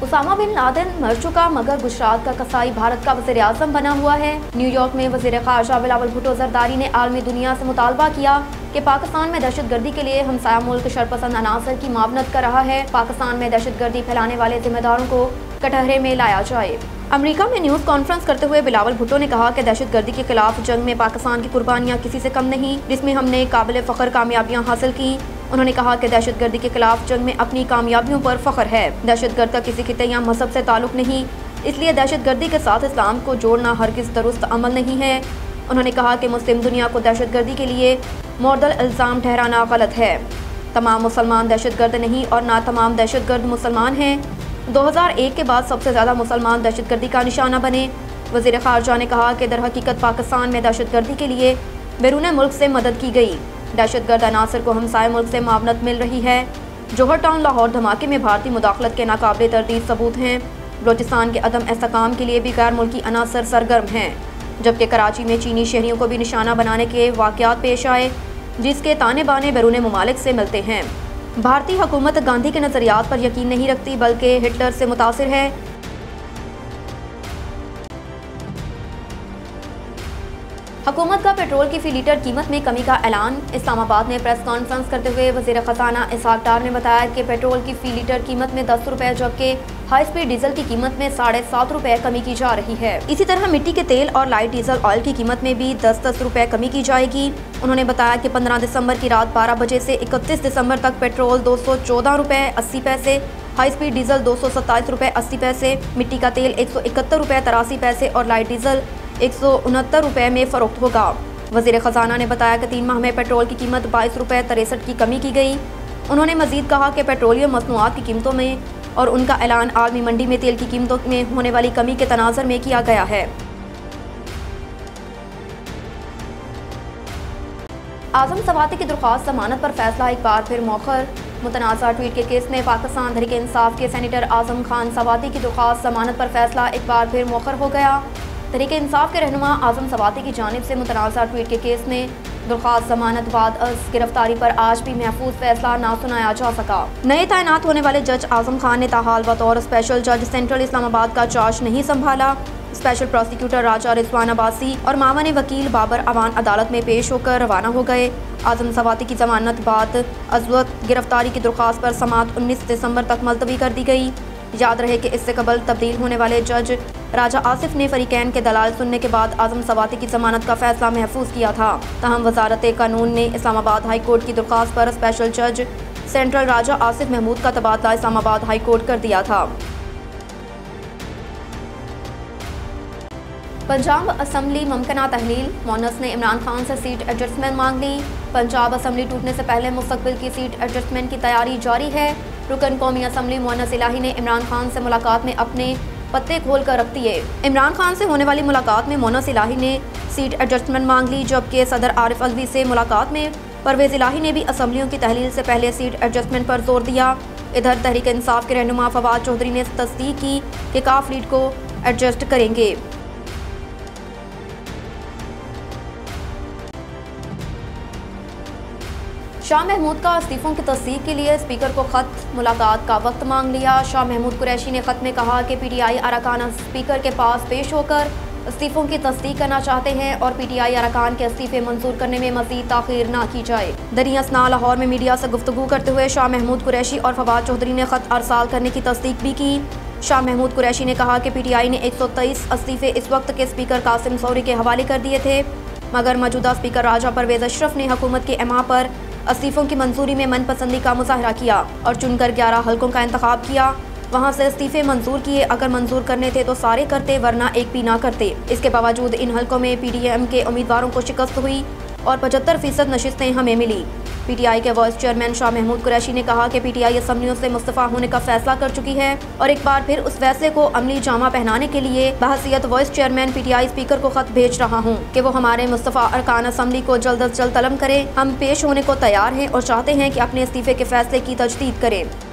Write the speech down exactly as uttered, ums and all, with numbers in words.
Usama bin Laden मर चुका मगर गुजरात का कसाई भारत का वज़ीर आज़म बना हुआ है। न्यूयॉर्क में वज़ीर ख़ारजा बिलावल भुट्टो ज़रदारी ने आलमी दुनिया से मुतालबा किया कि पाकिस्तान में दहशतगर्दी के लिए हमसाया मुल्क शरपसंद अनासर की मावनत कर रहा है। पाकिस्तान में दहशतगर्दी फैलाने वाले जिम्मेदारों को कटहरे में लाया जाए। अमेरिका में न्यूज़ कॉन्फ्रेंस करते हुए बिलावल भुट्टो ने कहा कि दहशतगर्दी के खिलाफ जंग में पाकिस्तान की कुर्बानियाँ किसी से कम नहीं, जिसमें हमने काबिल फ़ख्र कामयाबियाँ हासिल की। उन्होंने कहा कि दहशतगर्दी के खिलाफ जंग में अपनी कामयाबियों पर फ़ख्र है। दहशतगर्द का किसी खिते या मजहब से ताल्लुक़ नहीं, इसलिए दहशतगर्दी के साथ इस्लाम को जोड़ना हरगिज़ दुरुस्त अमल नहीं है। उन्होंने कहा कि मुस्लिम दुनिया को दहशतगर्दी के लिए मुअद्दल इल्ज़ाम ठहराना गलत है। तमाम मुसलमान दहशतगर्द नहीं और ना तमाम दहशतगर्द मुसलमान हैं। दो हज़ार एक के बाद सबसे ज़्यादा मुसलमान दहशतगर्दी का निशाना बने। वज़ीर ख़ारजा ने कहा कि दर हकीकत पाकिस्तान में दहशतगर्दी के लिए बैरून मुल्क से मदद की गई। दहशतगर्द अनासर को हमसाय मुल्क से मावनत मिल रही है। जौहर टाउन लाहौर धमाके में भारतीय मुदाखलत के नाकाबिल तरदीद सबूत हैं। बलोचिस्तान के अदम इस्तेहकाम के लिए भी गैर मुल्की अनासर सरगर्म हैं, जबकि कराची में चीनी शहरियों को भी निशाना बनाने के वाक़यात पेश आए, जिसके ताने बाने बैरून ममालिक से मिलते हैं। भारतीय हुकूमत गांधी के नज़रियात पर यकीन नहीं रखती बल्कि हिटलर से मुतासिर है। हुकूमत का पेट्रोल की फी लीटर कीमत में कमी का ऐलान। इस्लामाबाद में प्रेस कॉन्फ्रेंस करते हुए वज़ीर ख़ज़ाना इसहाक़ डार ने बताया कि पेट्रोल की फी लीटर कीमत में दस रुपये जबकि हाई स्पीड डीजल की कीमत में साढ़े सात रुपये कमी की जा रही है। इसी तरह मिट्टी के तेल और लाइट डीजल ऑयल की कीमत में भी दस दस रुपये कमी की जाएगी। उन्होंने बताया कि पंद्रह दिसंबर की रात बारह बजे से इकतीस दिसंबर तक पेट्रोल दो सौ चौदह रुपये अस्सी पैसे, हाई स्पीड डीजल दो सौ सत्ताईस रुपये अस्सी पैसे, मिट्टी का तेल एक सौ इकहत्तर रुपये तिरासी पैसे और लाइट डीजल एक सौ उनहत्तर रुपये में फ़रोख्त होगा। वज़ीर ख़ज़ाना ने बताया कि तीन माह में पेट्रोल की कीमत बाईस रुपये तिरसठ की कमी की गई। उन्होंने मज़ीद कहा कि पेट्रोलियम मसनूआत की कीमतों में और उनका ऐलान आलमी मंडी में तेल की कीमतों में होने वाली कमी के तनाज़र में किया गया है। आज़म सवाती की दरख्वास्त ज़मानत पर फैसला एक बार फिर मौखर। मुतनाज़ा ट्वीट के केस में पाकिस्तान तहरीक इंसाफ के सेनेटर आज़म खान सवाती की दरख्वास्त ज़मानत पर फैसला एक बार फिर मौखर हो गया। तहरीक इंसाफ के रहनुमा आज़म सवाती की जानिब से मुतनाज़ा ट्वीट के केस में दरख्वास्त ज़मानत बाद अज़ गिरफ्तारी पर आज भी महफूज फैसला ना सुनाया जा सका। नए तैनात होने वाले जज आज़म खान ने ताहाल बतौर स्पेशल जज सेंट्रल इस्लामाबाद का चार्ज नहीं संभाला। स्पेशल प्रोसिक्यूटर राजा रिजवान अब्बासी और मामन वकील बाबर अवान अदालत में पेश होकर रवाना हो गए। आज़म सवाती की जमानत बाद अज़वत गिरफ्तारी की दरख्वास्त पर समाअत उन्नीस दिसंबर तक मुलतवी कर दी गई। याद रहे कि इससे कबल तब्दील होने वाले जज राजा आसिफ ने फरीकैन के दलाल सुनने के बाद आज़म सवाती की जमानत का फैसला महफूज किया था। तहम वजारत कानून ने इस्लामाबाद हाई कोर्ट की दरख्वास्त पर स्पेशल जज सेंट्रल राजा आसिफ महमूद का तबादला इस्लामाबाद हाई कोर्ट कर दिया था। पंजाब असम्बली मुमकिना तहलील। मोनस ने इमरान खान से सीट एडजस्टमेंट मांग ली। पंजाब असम्बली टूटने से पहले मुस्तकबिल की सीट एडजस्टमेंट की तैयारी जारी है। रुकन कौमी असम्बली मोनस इलाही ने इमरान खान से मुलाकात में अपने पत्ते खोल कर रख दिए। इमरान खान से होने वाली मुलाकात में मोनस इलाही ने सीट एडजस्टमेंट मांग ली, जबकि सदर आरिफ अलवी से मुलाकात में परवेज़ इलाही ने भी असम्बलियों की तहलील से पहले सीट एडजस्टमेंट पर जोर दिया। इधर तहरीक इंसाफ के रहनुमा फवाद चौधरी ने तस्दीक की कि काफ लीड को एडजस्ट करेंगे। शाह महमूद का इस्तीफ़ों की तस्दीक के लिए स्पीकर को ख़त, मुलाकात का वक्त मांग लिया। शाह महमूद कुरैशी ने ख़त में कहा कि पीटीआई अरकान स्पीकर के पास पेश होकर इस्तीफ़ों की तस्दीक करना चाहते हैं और पीटीआई अरकान के इस्तीफ़े मंजूर करने में मज़ीद ताख़ीर ना की जाए। दरिया असना लाहौर में मीडिया से गुफ्तगू करते हुए शाह महमूद कुरैशी और फवाद चौधरी ने ख़त अरसाल करने की तस्दीक भी की। शाह महमूद कुरैशी ने कहा कि पीटीआई ने एक सौ तेईस इस्तीफ़े इस वक्त के स्पीकर कासिम सौरी के हवाले कर दिए थे, मगर मौजूदा स्पीकर राजा परवेज़ अशरफ ने हुकूमत के एमा पर इस्तीफ़ों की मंजूरी में मनपसंदी का मुजाहरा किया और चुनकर ग्यारह हल्कों का इंतखाब किया। वहाँ से इस्तीफ़े मंजूर किए। अगर मंजूर करने थे तो सारे करते, वरना एक भी ना करते। इसके बावजूद इन हल्कों में पीडीएम के उम्मीदवारों को शिकस्त हुई और पचहत्तर फीसद नशिस्तें हमें मिली। पीटीआई के वाइस चेयरमैन शाह महमूद कुरैशी ने कहा कि पीटीआई असम्बलियों से मुस्तफ़ा होने का फैसला कर चुकी है और एक बार फिर उस फैसले को अमली जामा पहनाने के लिए बहसीयत वाइस चेयरमैन पीटीआई स्पीकर को खत भेज रहा हूँ कि वो हमारे मुस्तफ़ा अरकान असम्बली को जल्द अज जल्द तलब करें। हम पेश होने को तैयार हैं और चाहते हैं कि अपने इस्तीफ़े के फैसले की तजदीद करें।